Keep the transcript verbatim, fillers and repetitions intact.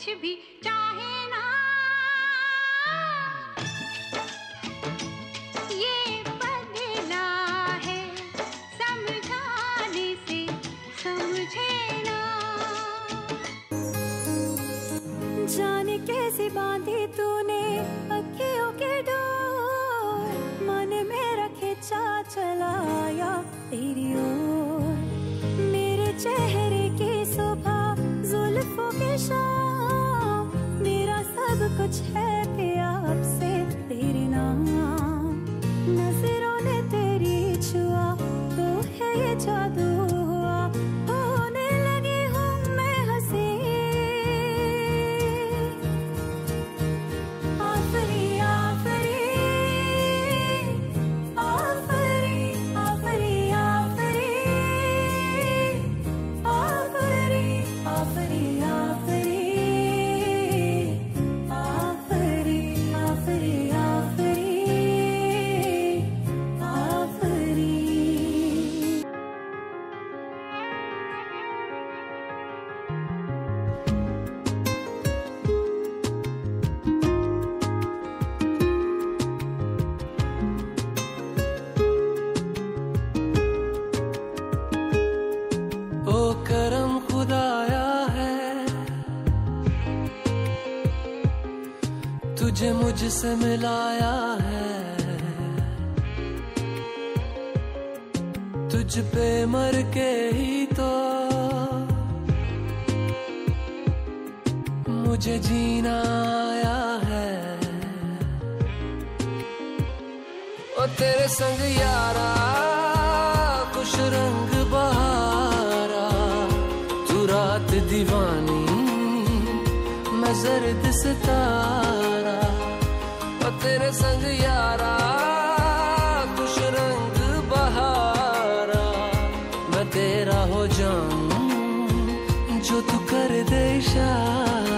कुछ भी चाहे ना, ये बदला है समझाने से समझे ना। जाने कैसी बांधी तूने अखियों के डोर, मन मेरा खिंचा चलाया तेरी ओर। मेरे चेहरे की सुबह जुल्फों की शाम, मेरा सब कुछ है पिया अब से तेरे नाम। नजरों ने तेरी छुआ तो है ये जादू हुआ, होने लगी हूँ मैं हंसी। आफरी आफरी आफरी आफरी आफरी आफरी आफरी आफरी आफरी आफरी आफरी आफरी। ओ करम खुदाया है, तुझे मुझसे मिलाया है। तुझ पे मर के ही तो मुझे जीना आया है। ओ तेरे संग यारा खुश रंग बहारा, तू रात दीवानी मैं जर्द सितारा। ओ तेरे संग यारा खुश रंग बहारा, मैं तेरा हो जाऊं जो तू कर दे इशारा।